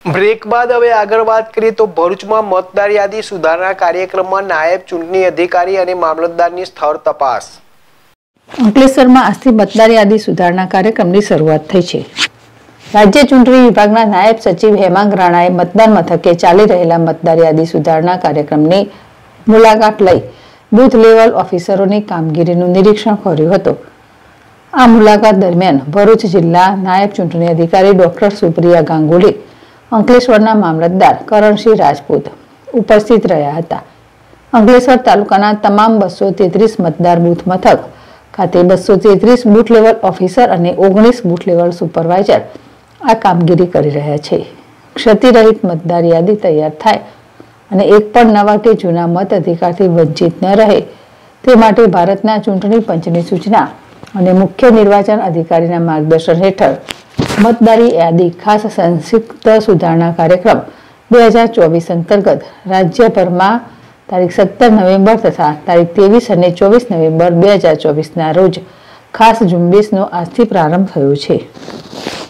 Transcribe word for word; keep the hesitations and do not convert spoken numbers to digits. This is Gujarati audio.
બ્રેક બાદ હવે આગળ વાત કરીએ તો ભરૂચમાં મતદાર યાદી સુધારણા કાર્યક્રમમાં નાયબ ચૂંટણી અધિકારી અને મામલતદારની સ્થળ તપાસ. અંકલેશ્વરમાં આજથી મતદાર યાદી સુધારણા કાર્યક્રમની શરૂઆત થઈ છે. રાજ્ય ચૂંટણી વિભાગના નાયબ સચિવ હેમાંગ રાણાએ મતદાન મથકે ચાલી રહેલા મતદાર યાદી સુધારણા કાર્યક્રમની મુલાકાત લઈ બૂથ લેવલ ઓફિસરોની કામગીરીનું નિરીક્ષણ કર્યું હતું. આ મુલાકાત દરમિયાન ભરૂચ જિલ્લા નાયબ ચૂંટણી અધિકારી ડોક્ટર સુપ્રિયા ગાંગુલી, અંકલેશ્વરના મામલતદાર કરણસિંહ રાજપૂત ઉપસ્થિત રહ્યા હતા. અંકલેશ્વર તાલુકાના તમામ બસો તેત્રીસ મતદાર બૂથ મથક ખાતે બસો તેત્રીસ બૂથ લેવલ ઓફિસર અને ઓગણીસ બૂથ લેવલ સુપરવાઇઝર આ કામગીરી કરી રહ્યા છે. ક્ષતિરહિત મતદાર યાદી તૈયાર થાય અને એક પણ નવા કે જૂના મત અધિકારથી વંચિત ન રહે તે માટે ભારતના ચૂંટણી પંચની સૂચના અને મુખ્ય નિર્વાચન અધિકારીના માર્ગદર્શન હેઠળ મતદારી યાદી ખાસ સંક્ષિપ્ત સુધારણા કાર્યક્રમ બે હજાર ચોવીસ અંતર્ગત રાજ્યભરમાં તારીખ સત્તર નવેમ્બર તથા તારીખ ત્રેવીસ અને ચોવીસ નવેમ્બર બે હજાર ચોવીસના રોજ ખાસ ઝુંબેશનો આજથી પ્રારંભ થયો છે.